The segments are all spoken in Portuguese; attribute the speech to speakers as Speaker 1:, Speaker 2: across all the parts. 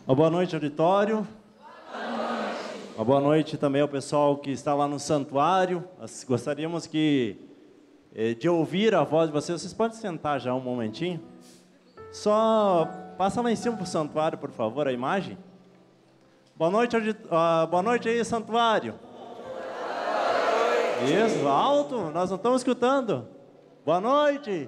Speaker 1: Uma boa noite, auditório. Uma boa noite também ao pessoal que está lá no santuário. Nós gostaríamos de ouvir a voz de vocês. Vocês podem sentar já um momentinho? Só passa lá em cima para o santuário, por favor, a imagem. Boa noite, boa noite aí, santuário. Isso, alto, nós não estamos escutando. Boa noite.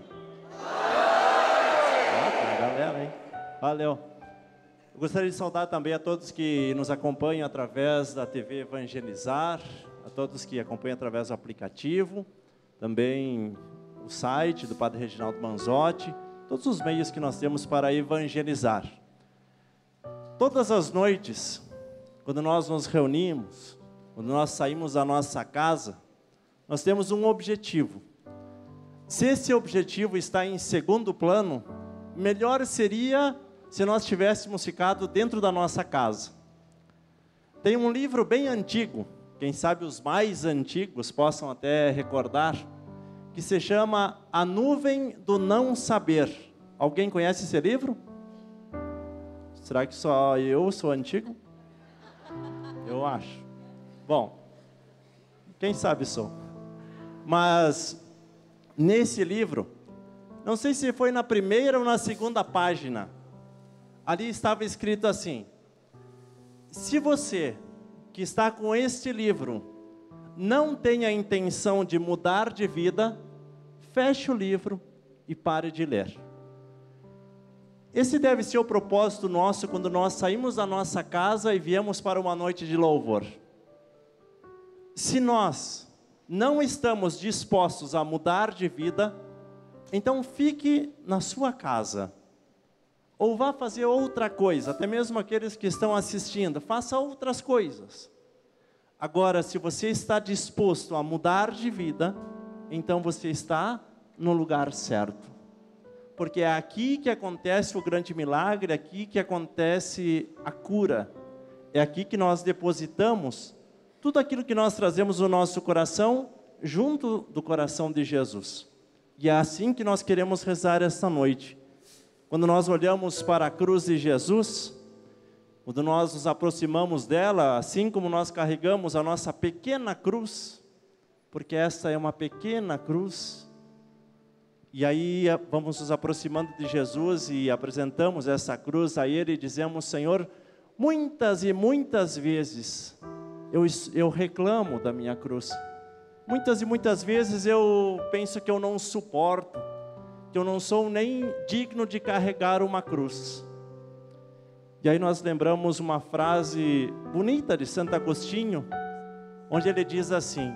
Speaker 1: Galera, hein? Valeu. Eu gostaria de saudar também a todos que nos acompanham através da TV Evangelizar, a todos que acompanham através do aplicativo, também o site do Padre Reginaldo Manzotti, todos os meios que nós temos para evangelizar. Todas as noites, quando nós nos reunimos, quando nós saímos da nossa casa, nós temos um objetivo. Se esse objetivo está em segundo plano, melhor seria se nós tivéssemos ficado dentro da nossa casa. Tem um livro bem antigo, quem sabe os mais antigos possam até recordar, que se chama A Nuvem do Não Saber. Alguém conhece esse livro? Será que só eu sou antigo? Eu acho. Bom, quem sabe sou. Mas nesse livro, não sei se foi na primeira ou na segunda página, ali estava escrito assim: se você que está com este livro não tem a intenção de mudar de vida, feche o livro e pare de ler. Esse deve ser o propósito nosso quando nós saímos da nossa casa e viemos para uma noite de louvor. Se nós não estamos dispostos a mudar de vida, então fique na sua casa. Ou vá fazer outra coisa, até mesmo aqueles que estão assistindo, faça outras coisas. Agora, se você está disposto a mudar de vida, então você está no lugar certo. Porque é aqui que acontece o grande milagre, é aqui que acontece a cura. É aqui que nós depositamos tudo aquilo que nós trazemos no nosso coração, junto do coração de Jesus. E é assim que nós queremos rezar esta noite. Quando nós olhamos para a cruz de Jesus, quando nós nos aproximamos dela, assim como nós carregamos a nossa pequena cruz, porque essa é uma pequena cruz, e aí vamos nos aproximando de Jesus e apresentamos essa cruz a Ele e dizemos: Senhor, muitas e muitas vezes eu reclamo da minha cruz, muitas e muitas vezes eu penso que eu não suporto, que eu não sou nem digno de carregar uma cruz. E aí nós lembramos uma frase bonita de Santo Agostinho, onde ele diz assim: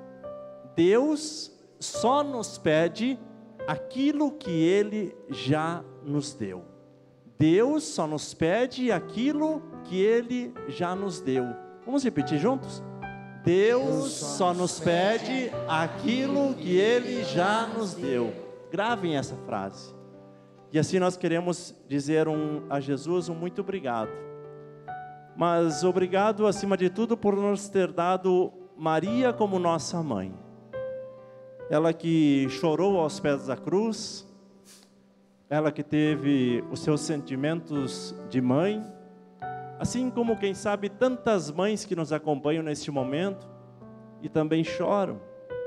Speaker 1: Deus só nos pede aquilo que Ele já nos deu. Deus só nos pede aquilo que Ele já nos deu. Vamos repetir juntos? Deus só nos pede aquilo que Ele já nos deu. Gravem essa frase. E assim nós queremos dizer a Jesus um muito obrigado. Mas obrigado acima de tudo por nos ter dado Maria como nossa mãe. Ela que chorou aos pés da cruz, ela que teve os seus sentimentos de mãe, assim como quem sabe tantas mães que nos acompanham neste momento e também choram,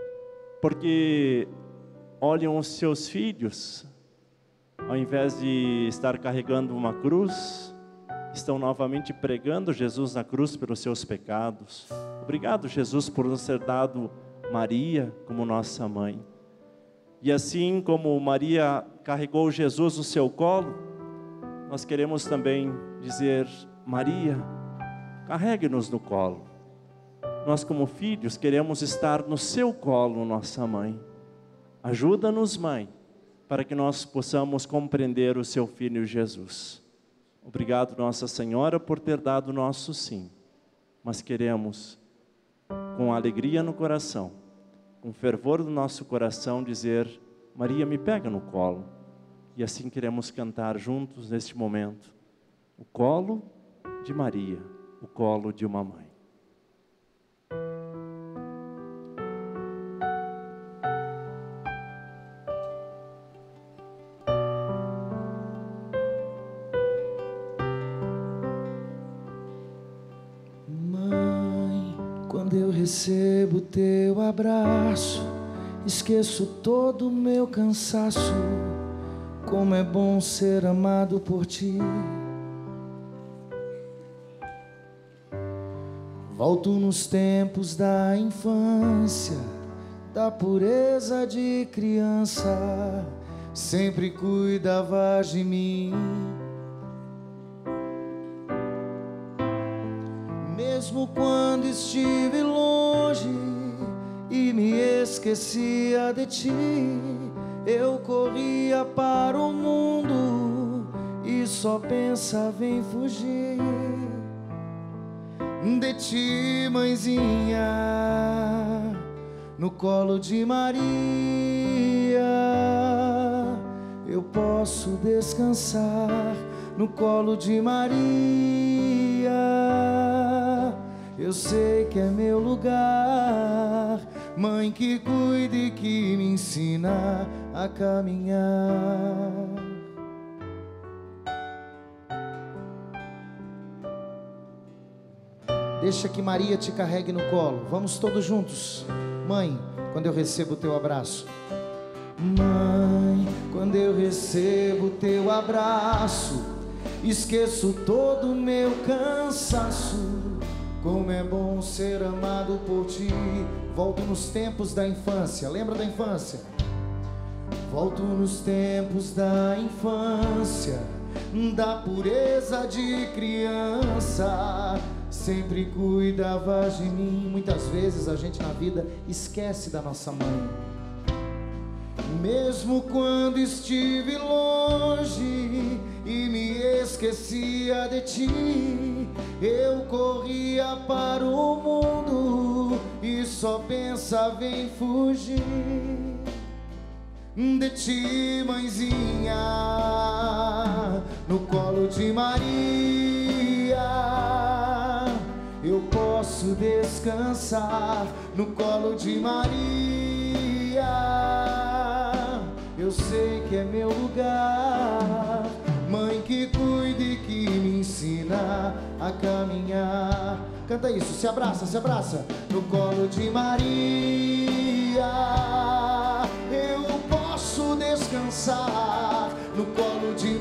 Speaker 1: porque olham os seus filhos, ao invés de estar carregando uma cruz, estão novamente pregando Jesus na cruz pelos seus pecados. Obrigado, Jesus, por nos ter dado Maria como nossa mãe. E assim como Maria carregou Jesus no seu colo, nós queremos também dizer: Maria, carregue-nos no colo. Nós como filhos queremos estar no seu colo, nossa mãe. Ajuda-nos, mãe, para que nós possamos compreender o seu Filho Jesus. Obrigado, Nossa Senhora, por ter dado o nosso sim. Mas queremos, com alegria no coração, com fervor do nosso coração, dizer: Maria, me pega no colo. E assim queremos cantar juntos neste momento: o colo de Maria, o colo de uma mãe.
Speaker 2: Quando eu recebo teu abraço, esqueço todo o meu cansaço. Como é bom ser amado por ti. Volto nos tempos da infância, da pureza de criança. Sempre cuidavas de mim. Mesmo quando estive longe e me esquecia de ti, eu corria para o mundo e só pensava em fugir de ti, mãezinha, no colo de Maria. Eu posso descansar no colo de Maria. Eu sei que é meu lugar, mãe que cuida e que me ensina a caminhar. Deixa que Maria te carregue no colo. Vamos todos juntos. Mãe, quando eu recebo o teu abraço. Mãe, quando eu recebo o teu abraço, esqueço todo o meu cansaço. Como é bom ser amado por ti. Volto nos tempos da infância. Lembra da infância? Volto nos tempos da infância, da pureza de criança. Sempre cuidavas de mim. Muitas vezes a gente na vida esquece da nossa mãe. Mesmo quando estive longe e me esquecia de ti, eu corria para o mundo e só pensava em fugir de ti, mãezinha, no colo de Maria. Eu posso descansar no colo de Maria. Eu sei que é meu lugar, mãe que cuida e que me ensina a caminhar. Canta isso, se abraça, se abraça. No colo de Maria eu posso descansar, no colo de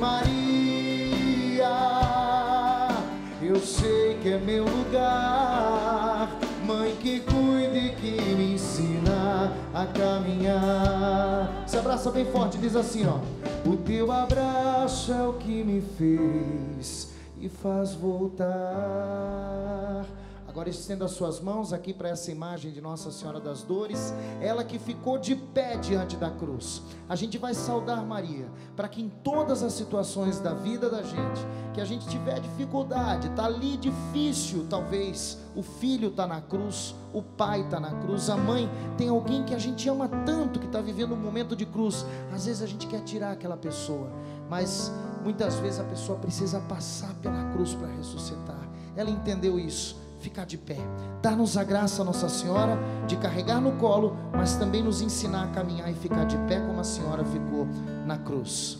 Speaker 2: Maria. Eu sei que é meu lugar, mãe que cuida e que me ensina a caminhar. Se abraça bem forte, diz assim, ó: o teu abraço é o que me fez e faz voltar. Agora estenda as suas mãos aqui para essa imagem de Nossa Senhora das Dores, ela que ficou de pé diante da cruz. A gente vai saudar Maria, para que em todas as situações da vida da gente, que a gente tiver dificuldade, tá ali difícil, talvez o filho tá na cruz, o pai tá na cruz, a mãe, tem alguém que a gente ama tanto que está vivendo um momento de cruz. Às vezes a gente quer tirar aquela pessoa, mas muitas vezes a pessoa precisa passar pela cruz para ressuscitar. Ela entendeu isso. Ficar de pé, dar-nos a graça, Nossa Senhora, de carregar no colo, mas também nos ensinar a caminhar e ficar de pé como a Senhora ficou na cruz.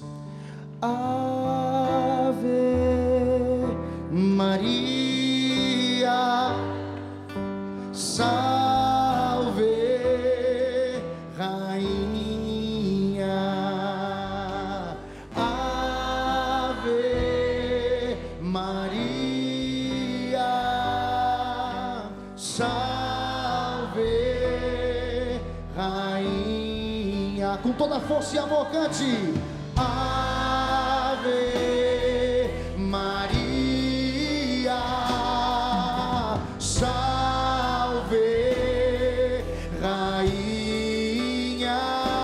Speaker 2: Ave Maria, salve Rainha. Ave Maria, salve Rainha. Com toda a força e amor, cante. Ave Maria, salve Rainha.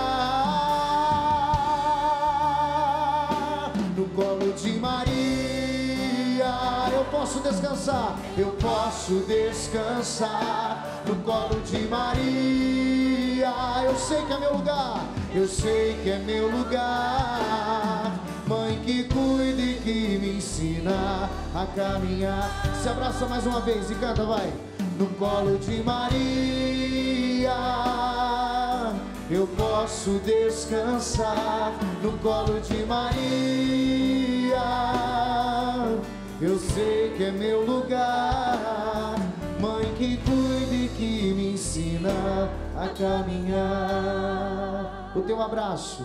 Speaker 2: No colo de Maria eu posso descansar, eu posso descansar no colo de Maria. Eu sei que é meu lugar, eu sei que é meu lugar, mãe que cuida e que me ensina a caminhar. Se abraça mais uma vez e canta, vai. No colo de Maria eu posso descansar, no colo de Maria. Eu sei que é meu lugar, Mãe que cuida e que me ensina a caminhar. O teu abraço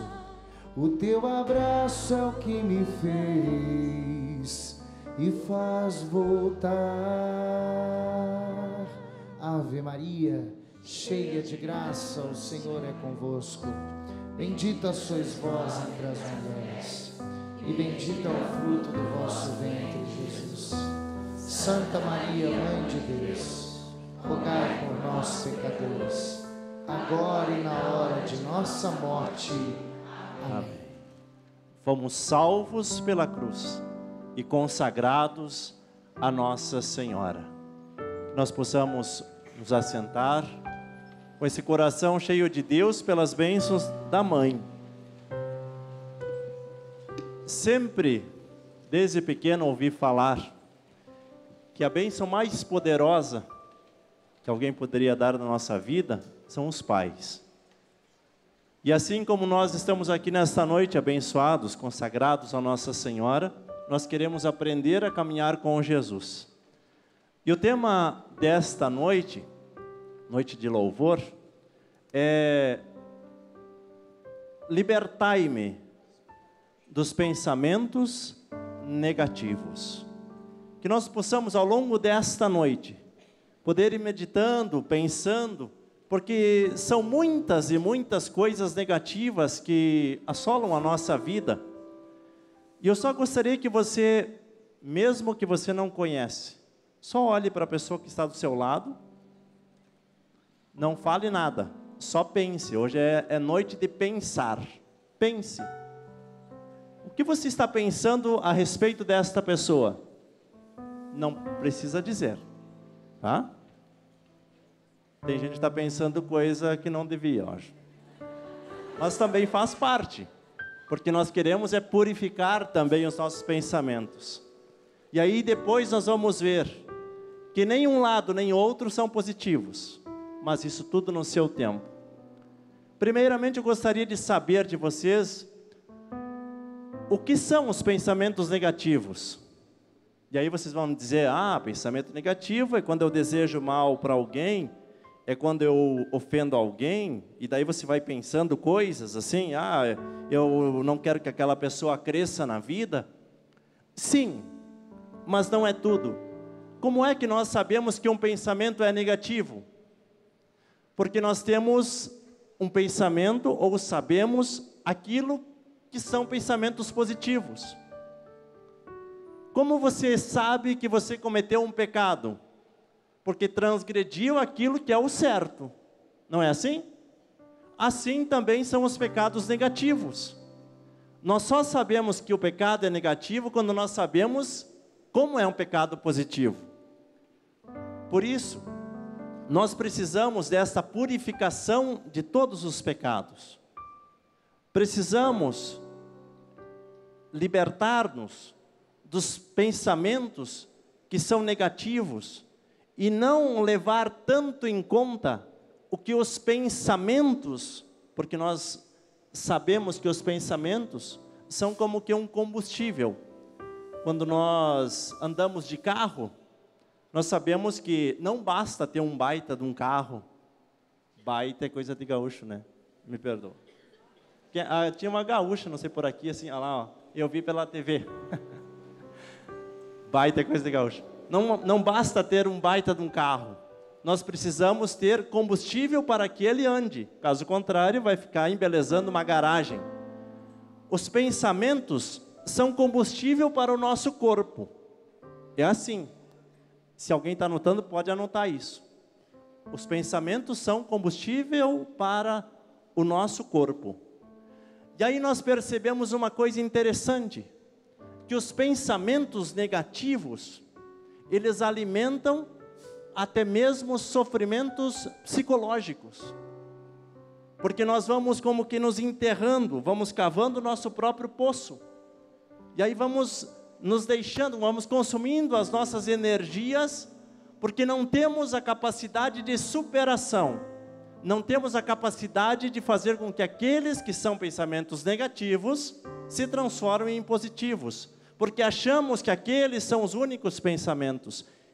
Speaker 2: é o que me fez e faz voltar. Ave Maria, cheia de graça, o Senhor é convosco. Bendita sois vós entre as mulheres, e bendito é o fruto do vosso ventre, Jesus. Santa Maria, Mãe de Deus, rogai por nós, pecadores, agora e na hora de nossa morte. Amém.
Speaker 1: Fomos salvos pela cruz e consagrados a Nossa Senhora. Que nós possamos nos assentar com esse coração cheio de Deus pelas bênçãos da Mãe. Sempre, desde pequeno, ouvi falar que a bênção mais poderosa que alguém poderia dar na nossa vida são os pais. E assim como nós estamos aqui nesta noite abençoados, consagrados a Nossa Senhora, nós queremos aprender a caminhar com Jesus. E o tema desta noite, noite de louvor, é: libertai-me dos pensamentos negativos. Que nós possamos ao longo desta noite poder ir meditando, pensando, porque são muitas e muitas coisas negativas que assolam a nossa vida. E eu só gostaria que você, mesmo que você não conhece, só olhe para a pessoa que está do seu lado, não fale nada, só pense. Hoje é noite de pensar. Pense. O que você está pensando a respeito desta pessoa? Não precisa dizer, tá? Tem gente que está pensando coisa que não devia, eu acho. Mas também faz parte, porque nós queremos é purificar também os nossos pensamentos. E aí depois nós vamos ver que nem um lado nem outro são positivos, mas isso tudo no seu tempo. Primeiramente eu gostaria de saber de vocês o que são os pensamentos negativos. E aí vocês vão dizer: pensamento negativo é quando eu desejo mal para alguém, é quando eu ofendo alguém, e daí você vai pensando coisas assim, eu não quero que aquela pessoa cresça na vida. Sim, mas não é tudo. Como é que nós sabemos que um pensamento é negativo? Porque nós temos um pensamento, ou sabemos aquilo que são pensamentos positivos. Como você sabe que você cometeu um pecado? Porque transgrediu aquilo que é o certo. Não é assim? Assim também são os pecados negativos. Nós só sabemos que o pecado é negativo quando nós sabemos como é um pecado positivo. Por isso, nós precisamos dessa purificação de todos os pecados. Precisamos libertar-nos dos pensamentos que são negativos e não levar tanto em conta o que os pensamentos, porque nós sabemos que os pensamentos são como que um combustível. Quando nós andamos de carro, nós sabemos que não basta ter um baita de um carro. Baita é coisa de gaúcho, né? Me perdoa. Tinha uma gaúcha, não sei por aqui, assim, olha lá, ó, eu vi pela TV. Baita é coisa de gaúcho. Não basta ter um baita de um carro. Nós precisamos ter combustível para que ele ande. Caso contrário, vai ficar embelezando uma garagem. Os pensamentos são combustível para o nosso corpo. É assim. Se alguém está anotando, pode anotar isso. Os pensamentos são combustível para o nosso corpo. E aí nós percebemos uma coisa interessante, que os pensamentos negativos, eles alimentam até mesmo sofrimentos psicológicos. Porque nós vamos como que nos enterrando, vamos cavando o nosso próprio poço. E aí vamos nos deixando, vamos consumindo as nossas energias, porque não temos a capacidade de superação. Não temos a capacidade de fazer com que aqueles que são pensamentos negativos se transformem em positivos. Porque achamos que aqueles são os únicos pensamentos.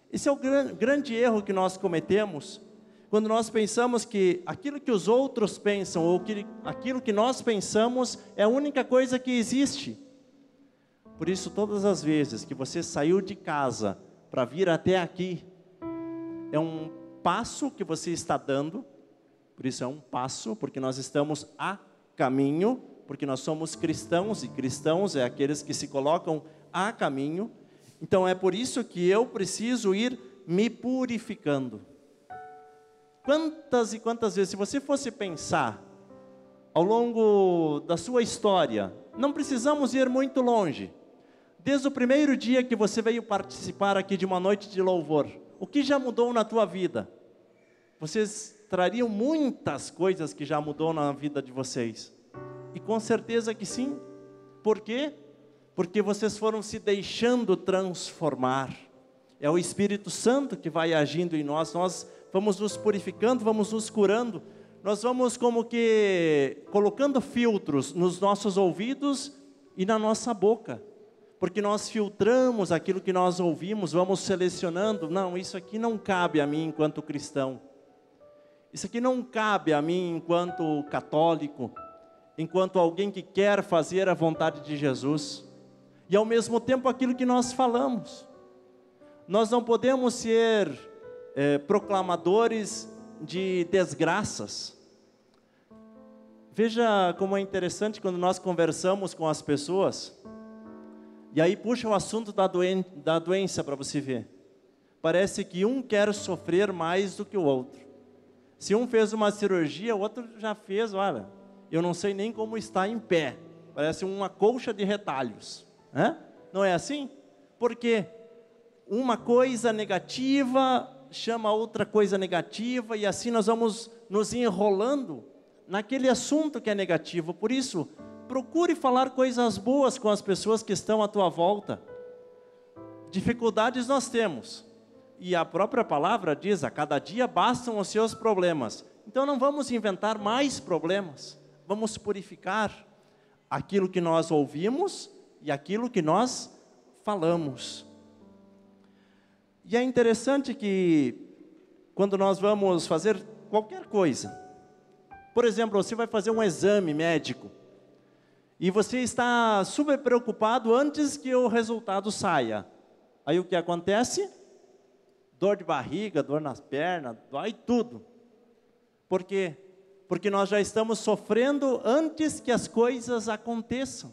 Speaker 1: Esse é o grande erro que nós cometemos, quando nós pensamos que aquilo que os outros pensam, ou que aquilo que nós pensamos, é a única coisa que existe. Por isso, todas as vezes que você saiu de casa para vir até aqui, é um passo que você está dando. Por isso é um passo, porque nós estamos a caminho, porque nós somos cristãos, e cristãos é aqueles que se colocam a caminho. Então é por isso que eu preciso ir me purificando. Quantas e quantas vezes, se você fosse pensar ao longo da sua história, não precisamos ir muito longe. Desde o primeiro dia que você veio participar aqui de uma noite de louvor, o que já mudou na tua vida? Vocês trariam muitas coisas que já mudou na vida de vocês. E com certeza que sim. Por quê? Porque vocês foram se deixando transformar. É o Espírito Santo que vai agindo em nós. Nós vamos nos purificando, vamos nos curando. Nós vamos como que colocando filtros nos nossos ouvidos e na nossa boca. Porque nós filtramos aquilo que nós ouvimos, vamos selecionando. Não, isso aqui não cabe a mim enquanto cristão. Isso aqui não cabe a mim enquanto católico, enquanto alguém que quer fazer a vontade de Jesus. E ao mesmo tempo aquilo que nós falamos. Nós não podemos ser proclamadores de desgraças. Veja como é interessante quando nós conversamos com as pessoas, e aí puxa o assunto da doença para você ver. Parece que um quer sofrer mais do que o outro. Se um fez uma cirurgia, o outro já fez, olha, eu não sei nem como está em pé. Parece uma colcha de retalhos. Não é assim? Porque uma coisa negativa chama outra coisa negativa, e assim nós vamos nos enrolando naquele assunto que é negativo. Por isso, procure falar coisas boas com as pessoas que estão à tua volta. Dificuldades nós temos. E a própria palavra diz, a cada dia bastam os seus problemas. Então não vamos inventar mais problemas. Vamos purificar aquilo que nós ouvimos e aquilo que nós falamos. E é interessante que quando nós vamos fazer qualquer coisa, por exemplo, você vai fazer um exame médico, e você está super preocupado antes que o resultado saia. Aí o que acontece? Dor de barriga, dor nas pernas, dói tudo. Por quê? Porque nós já estamos sofrendo antes que as coisas aconteçam.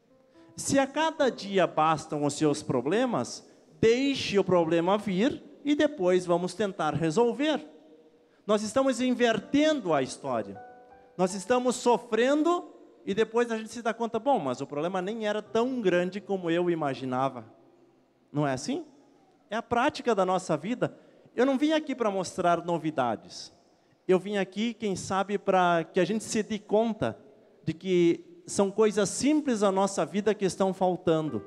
Speaker 1: Se a cada dia bastam os seus problemas, deixe o problema vir e depois vamos tentar resolver. Nós estamos invertendo a história. Nós estamos sofrendo e depois a gente se dá conta, bom, mas o problema nem era tão grande como eu imaginava. Não é assim? É a prática da nossa vida. Eu não vim aqui para mostrar novidades. Eu vim aqui, quem sabe, para que a gente se dê conta de que são coisas simples na nossa vida que estão faltando.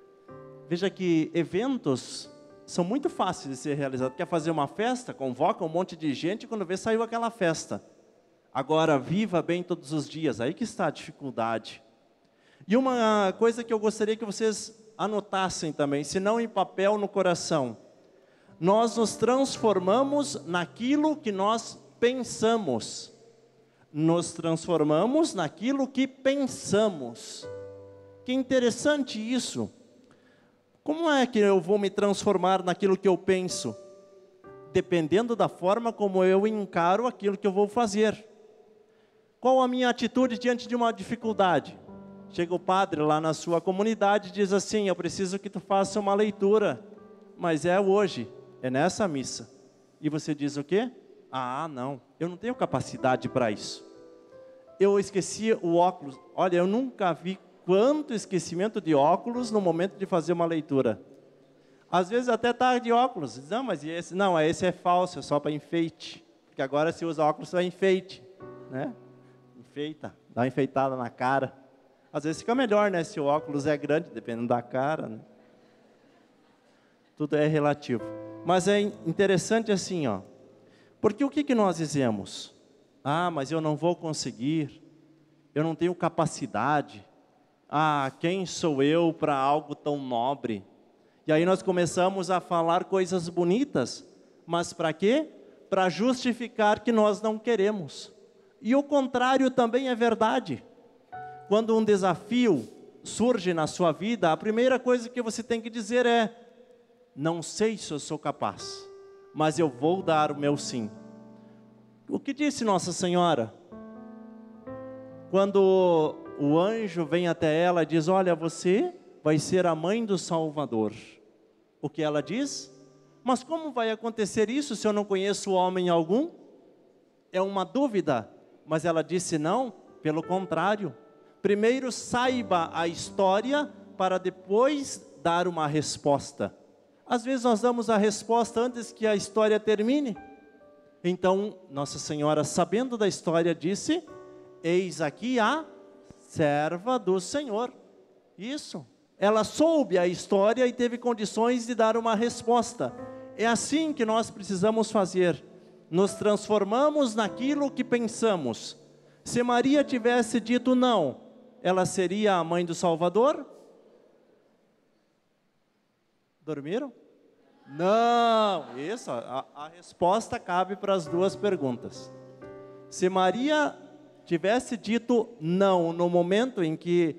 Speaker 1: Veja que eventos são muito fáceis de ser realizados. Quer fazer uma festa? Convoca um monte de gente e quando vê, saiu aquela festa. Agora, viva bem todos os dias. Aí que está a dificuldade. E uma coisa que eu gostaria que vocês anotassem também, se não em papel, no coração. Nós nos transformamos naquilo que nós pensamos. Nos transformamos naquilo que pensamos. Que interessante isso. Como é que eu vou me transformar naquilo que eu penso? Dependendo da forma como eu encaro aquilo que eu vou fazer. Qual a minha atitude diante de uma dificuldade? Chega o padre lá na sua comunidade e diz assim, eu preciso que tu faça uma leitura, mas é hoje, é nessa missa. E você diz o quê? Ah, não, eu não tenho capacidade para isso. Eu esqueci o óculos. Olha, eu nunca vi quanto esquecimento de óculos no momento de fazer uma leitura. Às vezes até está de óculos. Não, mas esse não, esse é falso, é só para enfeite. Porque agora se usa óculos para enfeite, né? Enfeita, dá uma enfeitada na cara. Às vezes fica melhor, né? Se o óculos é grande, dependendo da cara, né? Tudo é relativo. Mas é interessante assim, ó. Porque o que nós dizemos? Ah, mas eu não vou conseguir. Eu não tenho capacidade. Ah, quem sou eu para algo tão nobre? E aí nós começamos a falar coisas bonitas, mas para quê? Para justificar que nós não queremos. E o contrário também é verdade. Quando um desafio surge na sua vida, a primeira coisa que você tem que dizer é: não sei se eu sou capaz, mas eu vou dar o meu sim. O que disse Nossa Senhora? Quando o anjo vem até ela e diz: olha, você vai ser a mãe do Salvador. O que ela diz? Mas como vai acontecer isso se eu não conheço homem algum? É uma dúvida, mas ela disse não, pelo contrário. Primeiro saiba a história para depois dar uma resposta. Às vezes nós damos a resposta antes que a história termine. Então, Nossa Senhora, sabendo da história, disse: eis aqui a serva do Senhor. Isso. Ela soube a história e teve condições de dar uma resposta. É assim que nós precisamos fazer. Nos transformamos naquilo que pensamos. Se Maria tivesse dito não, ela seria a mãe do Salvador? Dormiram? Não, isso, a resposta cabe para as duas perguntas. Se Maria tivesse dito não no momento em que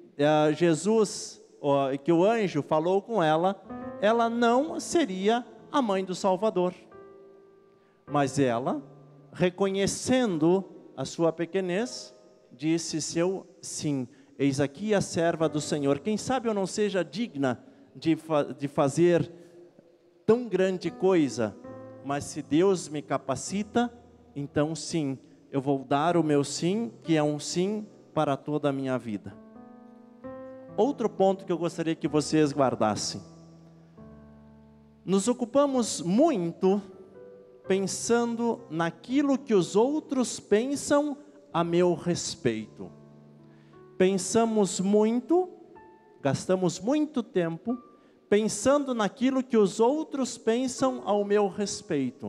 Speaker 1: que o anjo falou com ela, ela não seria a mãe do Salvador. Mas ela, reconhecendo a sua pequenez, disse seu sim. Eis aqui a serva do Senhor. Quem sabe eu não seja digna de fazer tão grande coisa, mas se Deus me capacita, então sim, eu vou dar o meu sim, que é um sim para toda a minha vida. Outro ponto que eu gostaria que vocês guardassem. Nos ocupamos muito pensando naquilo que os outros pensam a meu respeito. Pensamos muito, gastamos muito tempo pensando naquilo que os outros pensam ao meu respeito.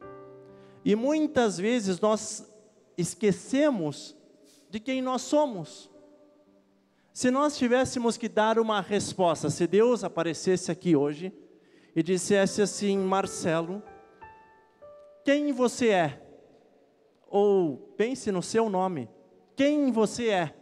Speaker 1: E muitas vezes nós esquecemos de quem nós somos. Se nós tivéssemos que dar uma resposta, se Deus aparecesse aqui hoje e dissesse assim: Marcelo, quem você é? Ou pense no seu nome, quem você é?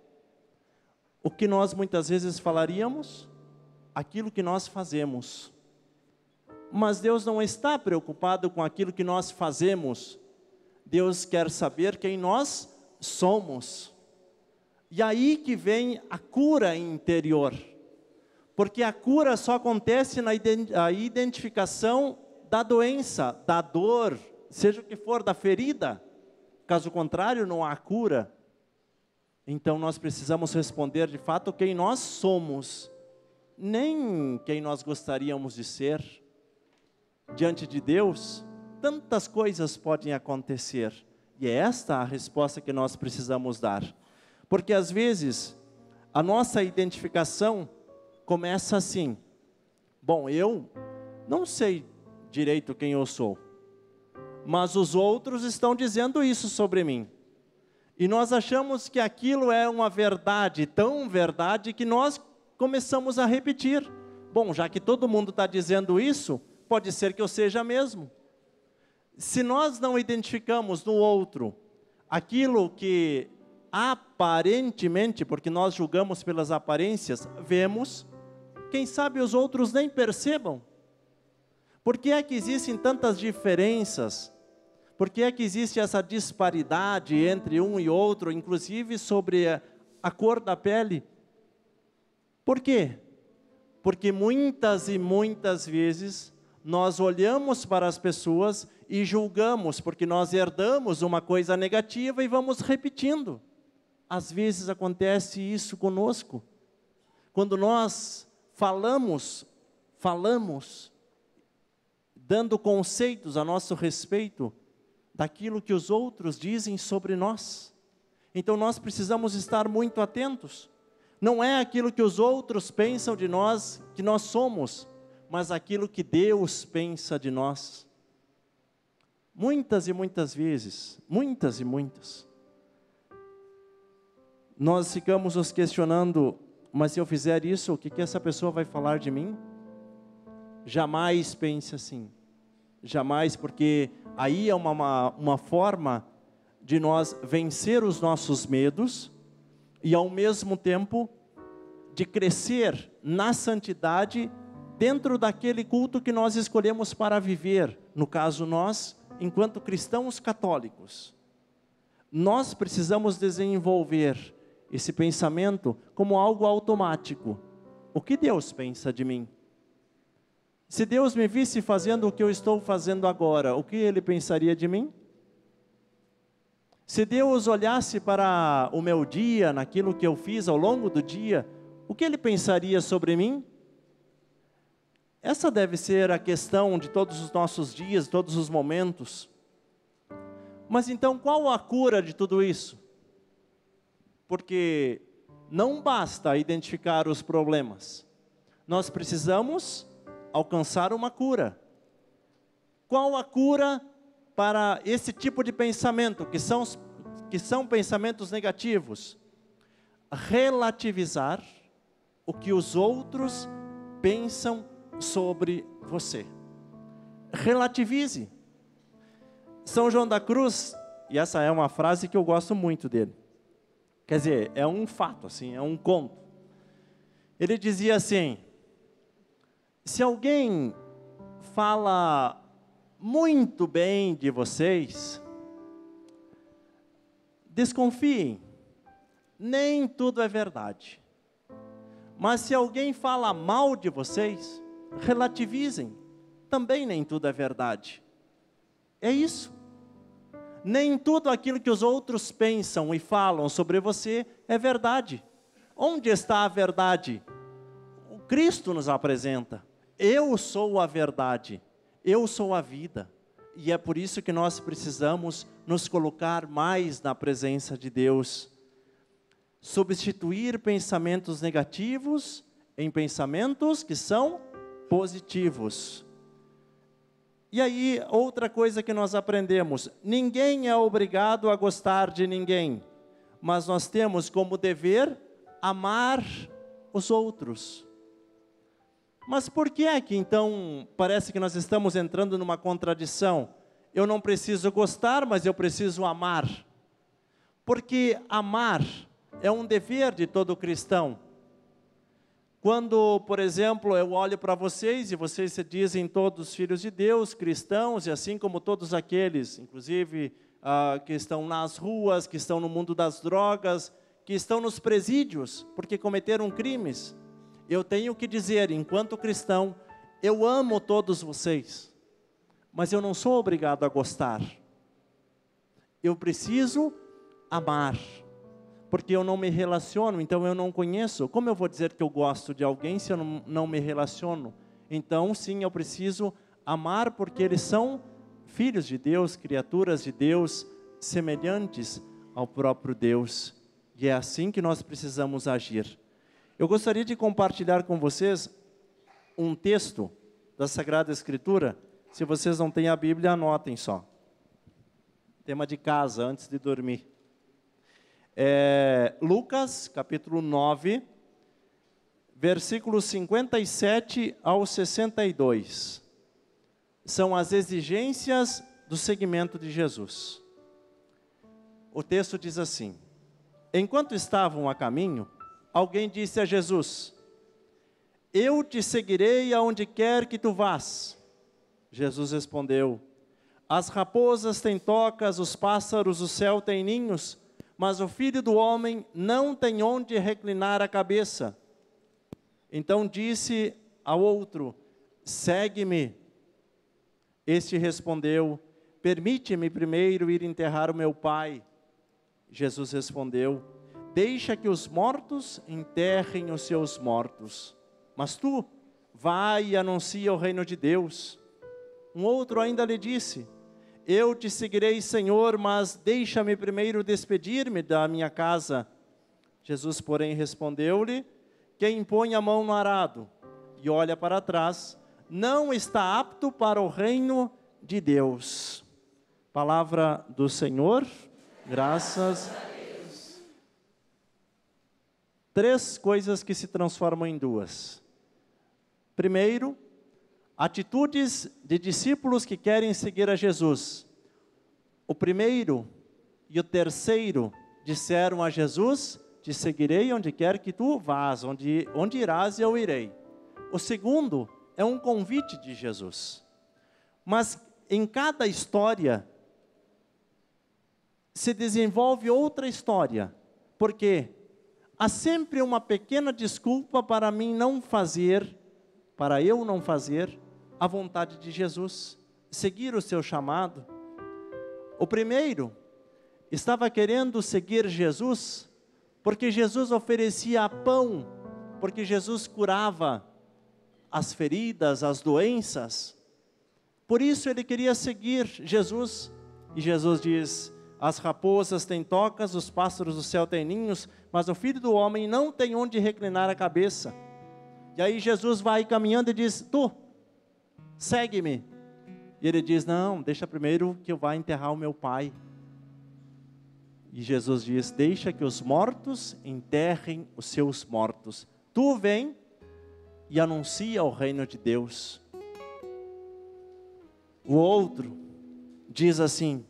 Speaker 1: O que nós muitas vezes falaríamos? Aquilo que nós fazemos. Mas Deus não está preocupado com aquilo que nós fazemos. Deus quer saber quem nós somos. E aí que vem a cura interior. Porque a cura só acontece na identificação da doença, da dor, seja o que for, da ferida. Caso contrário, não há cura. Então nós precisamos responder de fato quem nós somos, nem quem nós gostaríamos de ser. Diante de Deus, tantas coisas podem acontecer. E é esta a resposta que nós precisamos dar. Porque às vezes, a nossa identificação começa assim: bom, eu não sei direito quem eu sou, mas os outros estão dizendo isso sobre mim. E nós achamos que aquilo é uma verdade, tão verdade, que nós começamos a repetir. Bom, já que todo mundo está dizendo isso, pode ser que eu seja mesmo. Se nós não identificamos no outro aquilo que aparentemente, porque nós julgamos pelas aparências, vemos, quem sabe os outros nem percebam. Por que é que existem tantas diferenças? Por que é que existe essa disparidade entre um e outro, inclusive sobre a cor da pele? Por quê? Porque muitas e muitas vezes nós olhamos para as pessoas e julgamos, porque nós herdamos uma coisa negativa e vamos repetindo. Às vezes acontece isso conosco. Quando nós falamos, dando conceitos a nosso respeito daquilo que os outros dizem sobre nós. Então nós precisamos estar muito atentos. Não é aquilo que os outros pensam de nós que nós somos, mas aquilo que Deus pensa de nós. Muitas e muitas vezes, nós ficamos nos questionando: mas se eu fizer isso, o que essa pessoa vai falar de mim? Jamais pense assim. Jamais, porque aí é uma forma de nós vencer os nossos medos e ao mesmo tempo de crescer na santidade dentro daquele culto que nós escolhemos para viver. No caso nós, enquanto cristãos católicos, nós precisamos desenvolver esse pensamento como algo automático. O que Deus pensa de mim? Se Deus me visse fazendo o que eu estou fazendo agora, o que Ele pensaria de mim? Se Deus olhasse para o meu dia, naquilo que eu fiz ao longo do dia, o que Ele pensaria sobre mim? Essa deve ser a questão de todos os nossos dias, todos os momentos. Mas então, qual a cura de tudo isso? Porque não basta identificar os problemas. Nós precisamos alcançar uma cura. Qual a cura para esse tipo de pensamento, que são pensamentos negativos? Relativizar o que os outros pensam sobre você. Relativize. São João da Cruz, e essa é uma frase que eu gosto muito dele. Quer dizer, é um fato, assim, é um conto. Ele dizia assim: se alguém fala muito bem de vocês, desconfiem, nem tudo é verdade. Mas se alguém fala mal de vocês, relativizem, também nem tudo é verdade. É isso. Nem tudo aquilo que os outros pensam e falam sobre você é verdade. Onde está a verdade? O Cristo nos apresenta. Eu sou a verdade, eu sou a vida. E é por isso que nós precisamos nos colocar mais na presença de Deus. Substituir pensamentos negativos em pensamentos que são positivos. E aí, outra coisa que nós aprendemos: ninguém é obrigado a gostar de ninguém, mas nós temos como dever amar os outros. Mas por que é que então parece que nós estamos entrando numa contradição? Eu não preciso gostar, mas eu preciso amar. Porque amar é um dever de todo cristão. Quando, por exemplo, eu olho para vocês e vocês se dizem todos filhos de Deus, cristãos, e assim como todos aqueles, inclusive que estão nas ruas, que estão no mundo das drogas, que estão nos presídios, porque cometeram crimes, eu tenho que dizer, enquanto cristão, eu amo todos vocês, mas eu não sou obrigado a gostar. Eu preciso amar. Porque eu não me relaciono, então eu não conheço. Como eu vou dizer que eu gosto de alguém se eu não me relaciono? Então, sim, eu preciso amar porque eles são filhos de Deus, criaturas de Deus, semelhantes ao próprio Deus. E é assim que nós precisamos agir. Eu gostaria de compartilhar com vocês um texto da Sagrada Escritura. Se vocês não têm a Bíblia, anotem só. Tema de casa, antes de dormir. Lucas, capítulo 9, versículos 57 ao 62. São as exigências do seguimento de Jesus. O texto diz assim: enquanto estavam a caminho, alguém disse a Jesus: eu te seguirei aonde quer que tu vás. Jesus respondeu: as raposas têm tocas, os pássaros do céu têm ninhos, mas o Filho do Homem não tem onde reclinar a cabeça. Então disse ao outro: segue-me. Este respondeu: permite-me primeiro ir enterrar o meu pai. Jesus respondeu: deixa que os mortos enterrem os seus mortos, mas tu, vai e anuncia o reino de Deus. Um outro ainda lhe disse: eu te seguirei, Senhor, mas deixa-me primeiro despedir-me da minha casa. Jesus, porém, respondeu-lhe: quem põe a mão no arado e olha para trás, não está apto para o reino de Deus. Palavra do Senhor, graças a Deus. 3 coisas que se transformam em 2. Primeiro, Atitudes de discípulos que querem seguir a Jesus. O primeiro e o terceiro disseram a Jesus: te seguirei onde quer que tu vás, onde irás eu irei. O segundo é um convite de Jesus. Mas em cada história se desenvolve outra história, porque há sempre uma pequena desculpa para eu não fazer a vontade de Jesus, seguir o seu chamado. O primeiro estava querendo seguir Jesus, porque Jesus oferecia pão, porque Jesus curava as feridas, as doenças. Por isso ele queria seguir Jesus. E Jesus diz: as raposas têm tocas, os pássaros do céu têm ninhos, mas o Filho do Homem não tem onde reclinar a cabeça. E aí Jesus vai caminhando e diz: tu, segue-me. E ele diz: não, deixa primeiro que eu vá enterrar o meu pai. E Jesus diz: deixa que os mortos enterrem os seus mortos. Tu vem e anuncia o reino de Deus. O outro diz assim: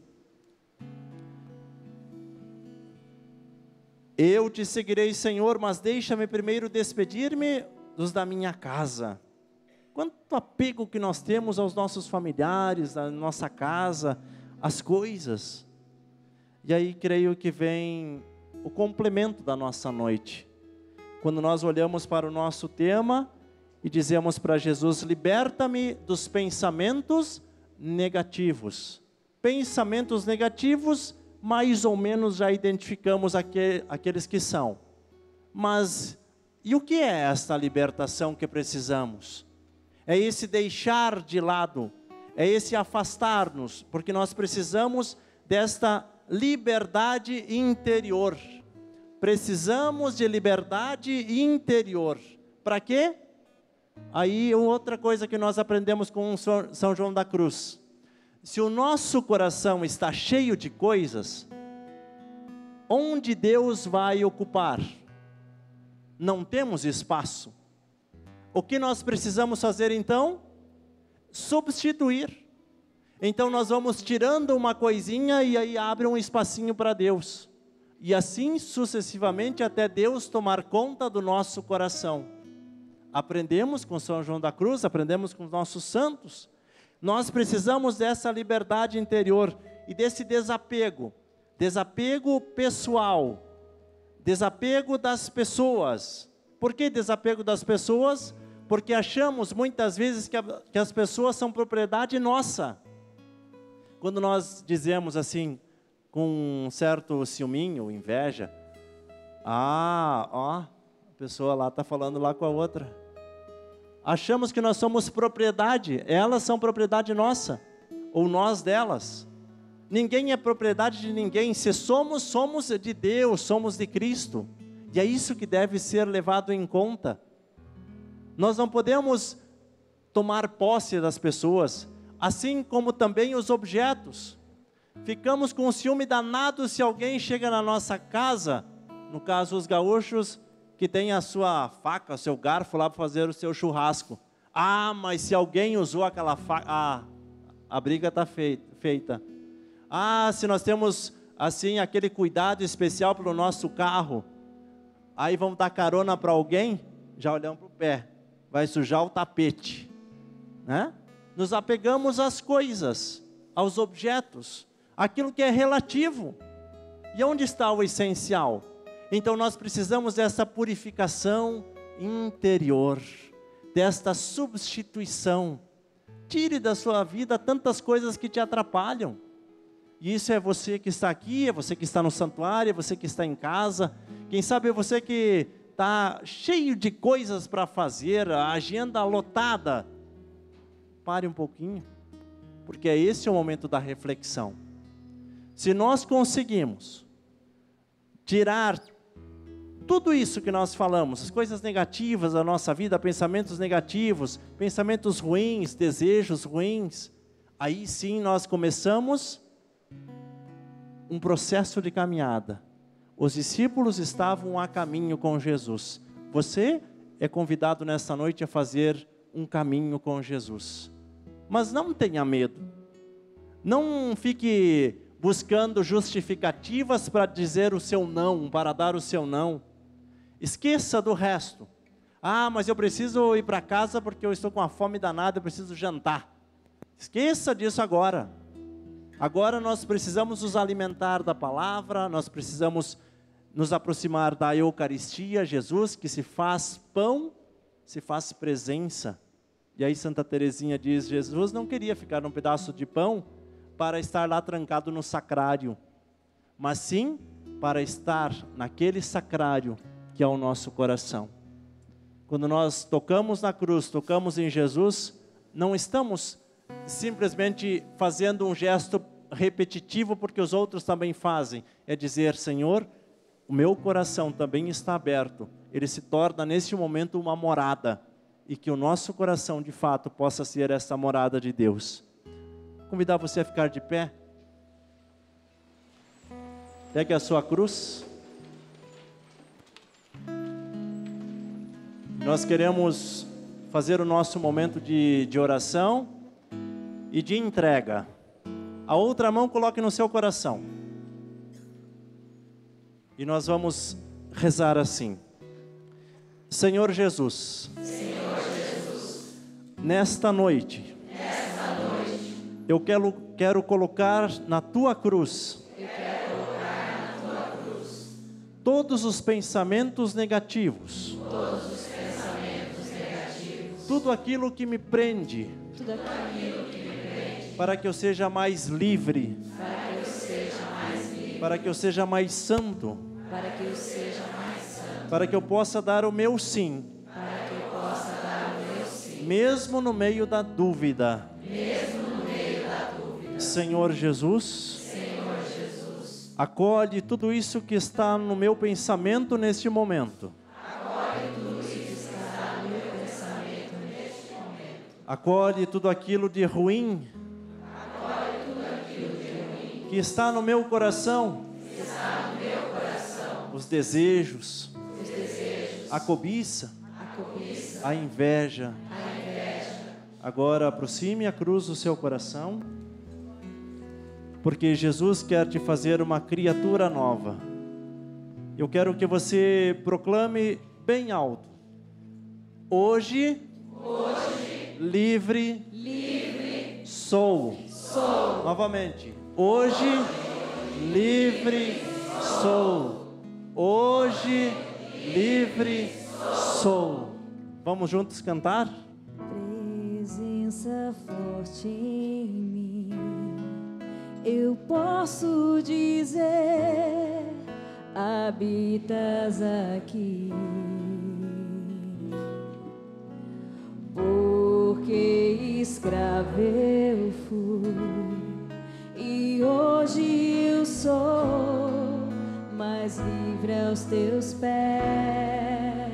Speaker 1: eu te seguirei, Senhor, mas deixa-me primeiro despedir-me dos da minha casa. Quanto apego que nós temos aos nossos familiares, à nossa casa, às coisas. E aí creio que vem o complemento da nossa noite. Quando nós olhamos para o nosso tema e dizemos para Jesus: liberta-me dos pensamentos negativos. Pensamentos negativos, mais ou menos já identificamos aqueles que são. Mas e o que é esta libertação que precisamos? É esse deixar de lado, é esse afastar-nos, porque nós precisamos desta liberdade interior. Precisamos de liberdade interior. Para quê? Aí outra coisa que nós aprendemos com São João da Cruz: se o nosso coração está cheio de coisas, onde Deus vai ocupar? Não temos espaço. O que nós precisamos fazer então? Substituir. Então nós vamos tirando uma coisinha e aí abre um espacinho para Deus. E assim sucessivamente até Deus tomar conta do nosso coração. Aprendemos com São João da Cruz, aprendemos com os nossos santos. Nós precisamos dessa liberdade interior e desse desapego. Desapego pessoal. Desapego das pessoas. Por que desapego das pessoas? Porque achamos muitas vezes que as pessoas são propriedade nossa. Quando nós dizemos assim, com um certo ciúminho, inveja: a pessoa lá está falando lá com a outra. Achamos que nós somos propriedade, elas são propriedade nossa, ou nós delas. Ninguém é propriedade de ninguém. Se somos, somos de Deus, somos de Cristo. E é isso que deve ser levado em conta. Nós não podemos tomar posse das pessoas, assim como também os objetos. Ficamos com um ciúme danado se alguém chega na nossa casa, no caso os gaúchos, que tem a sua faca, o seu garfo lá para fazer o seu churrasco. Mas se alguém usou aquela faca, a briga está feita. Se nós temos assim aquele cuidado especial pelo nosso carro, aí vamos dar carona para alguém, já olhamos para o pé, vai sujar o tapete, né? Nos apegamos às coisas, aos objetos, aquilo que é relativo. E onde está o essencial? Então nós precisamos dessa purificação interior, desta substituição. Tire da sua vida tantas coisas que te atrapalham. E isso é você que está aqui, é você que está no santuário, é você que está em casa. Quem sabe é você que está cheio de coisas para fazer, a agenda lotada. Pare um pouquinho, porque esse é o momento da reflexão. Se nós conseguimos tirar tudo isso que nós falamos, as coisas negativas da nossa vida, pensamentos negativos, pensamentos ruins, desejos ruins, aí sim nós começamos um processo de caminhada. Os discípulos estavam a caminho com Jesus. Você é convidado nesta noite a fazer um caminho com Jesus. Mas não tenha medo. Não fique buscando justificativas para dizer o seu não, para dar o seu não. Esqueça do resto. Ah, mas eu preciso ir para casa porque eu estou com uma fome danada, eu preciso jantar. Esqueça disso agora. Agora nós precisamos nos alimentar da palavra, nós precisamos nos aproximar da Eucaristia, Jesus que se faz pão, se faz presença. E aí Santa Teresinha diz, Jesus não queria ficar num pedaço de pão para estar lá trancado no sacrário, mas sim para estar naquele sacrário que é o nosso coração. Quando nós tocamos na cruz, tocamos em Jesus, não estamos simplesmente fazendo um gesto repetitivo porque os outros também fazem. É dizer, Senhor, o meu coração também está aberto. Ele se torna nesse momento uma morada. E que o nosso coração de fato possa ser essa morada de Deus. Convidar você a ficar de pé. Pegue a sua cruz. Nós queremos fazer o nosso momento de oração e de entrega. A outra mão coloque no seu coração. E nós vamos rezar assim. Senhor Jesus, nesta noite, eu quero colocar na tua cruz, todos os pensamentos negativos, tudo aquilo que me prende, para que eu seja mais livre, para que eu seja mais santo, para que eu possa dar o meu sim, mesmo no meio da dúvida. Senhor Jesus, acolhe tudo isso que está no meu pensamento neste momento. Acolhe tudo aquilo de ruim que está no meu coração. Os desejos, a cobiça, a inveja. Agora aproxime a cruz do seu coração, porque Jesus quer te fazer uma criatura nova. Eu quero que você proclame bem alto: hoje livre sou. Novamente, hoje livre sou. Hoje livre sou. Vamos juntos cantar?
Speaker 3: Presença forte em mim, eu posso dizer, habitas aqui. Porque escravo eu fui e hoje eu sou mais livre aos teus pés.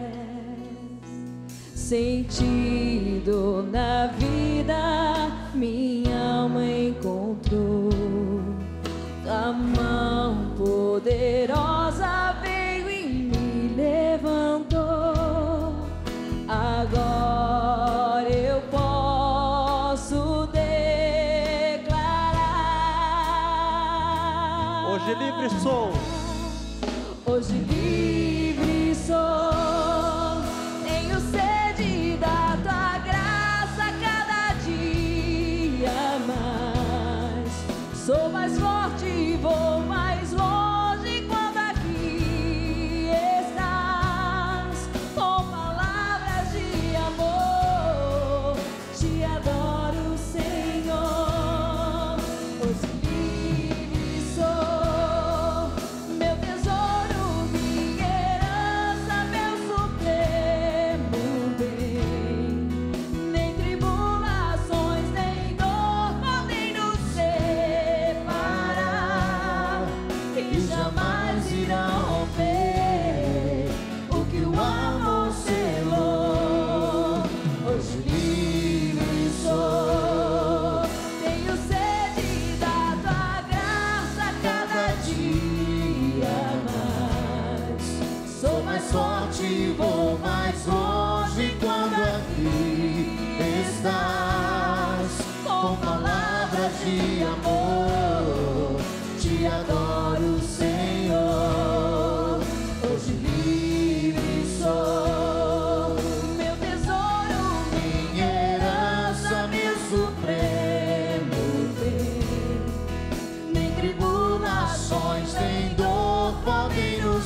Speaker 3: Sentido na vida minha alma encontrou, a mão poderosa veio e me levantou. Agora eu posso declarar:
Speaker 1: hoje livre sou.
Speaker 3: Hoje livre sou, tenho sede da tua graça cada dia mais. Sou mais forte e vou mais longe quando aqui estás. Com palavras de amor, te adoro, Senhor. Hoje livre sou, meu tesouro, minha herança, meu supremo bem. Nem tribulações, nem dor podem nos separar. E
Speaker 2: de amor. Te adoro, Senhor. Hoje livre sou.
Speaker 3: Meu tesouro,
Speaker 2: Minha herança, meu supremo bem. Nem tribulações, nem dor podem nos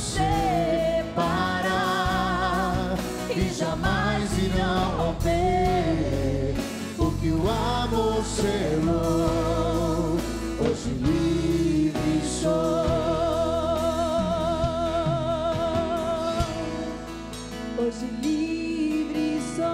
Speaker 2: separar. E jamais irão romper o que o amor selou. Hoje livre sou.
Speaker 3: hoje livre sou.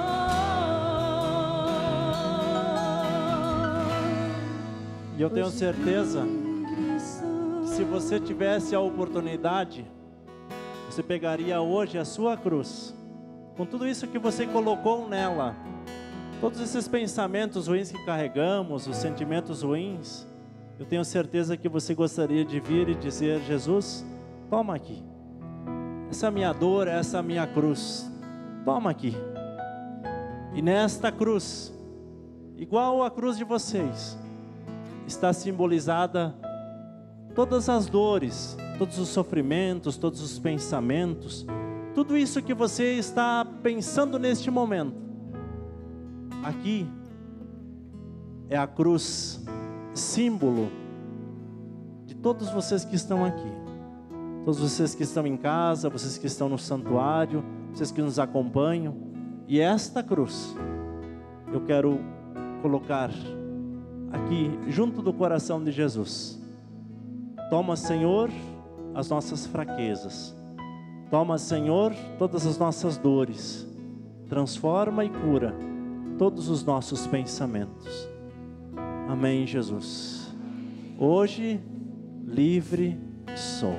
Speaker 1: E eu tenho certeza que se você tivesse a oportunidade, você pegaria hoje a sua cruz, com tudo isso que você colocou nela, todos esses pensamentos ruins que carregamos, os sentimentos ruins, eu tenho certeza que você gostaria de vir e dizer: Jesus, toma aqui, essa minha dor, essa minha cruz, toma aqui. E nesta cruz, igual a cruz de vocês, está simbolizada todas as dores, todos os sofrimentos, todos os pensamentos, tudo isso que você está pensando neste momento. Aqui é a cruz, símbolo de todos vocês que estão aqui, todos vocês que estão em casa, vocês que estão no santuário, vocês que nos acompanham. E esta cruz eu quero colocar aqui junto do coração de Jesus. Toma, Senhor, as nossas fraquezas, toma, Senhor, todas as nossas dores, transforma e cura todos os nossos pensamentos. Amém, Jesus. Hoje livre sou.